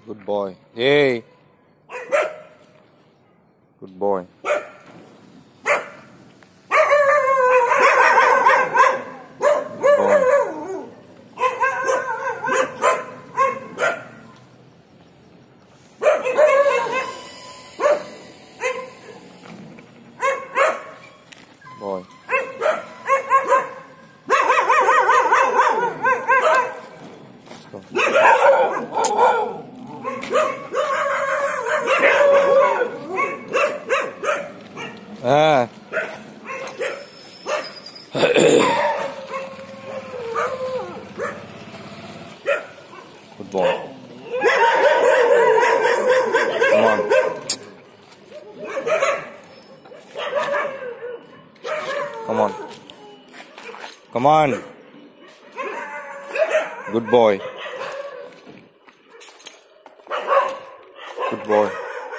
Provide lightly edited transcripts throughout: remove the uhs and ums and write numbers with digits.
Good boy. Hey. Good boy. Good boy. Boy. Let's go. Ah. Good boy. Come on. Come on. Come on. Good boy. Good boy.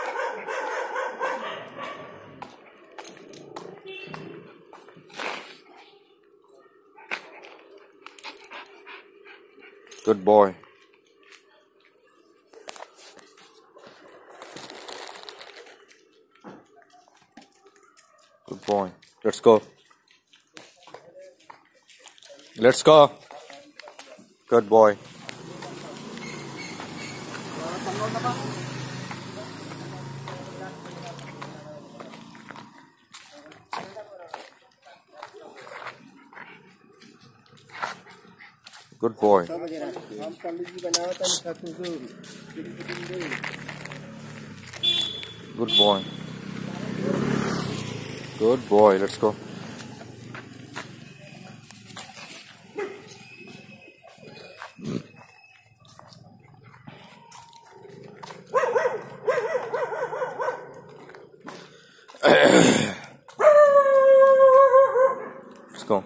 Good boy. Good boy. Let's go. Let's go. Good boy. Good boy. Good boy. Good boy. Let's go. Let's go.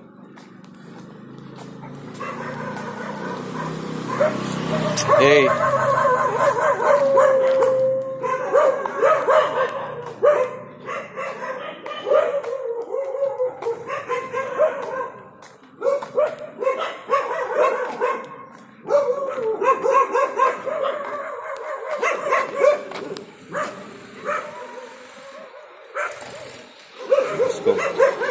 Hey. Let's go.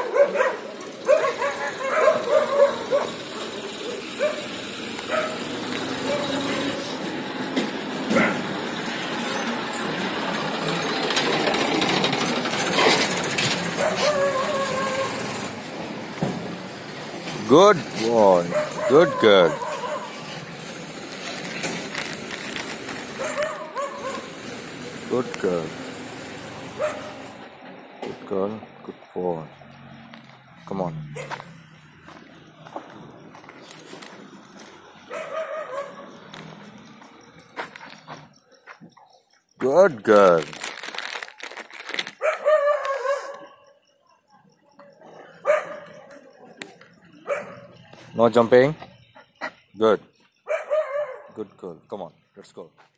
Good boy. Good girl. Good girl. Good girl. Good boy. Come on. Good girl. No jumping. Good. Good girl. Come on. Let's go.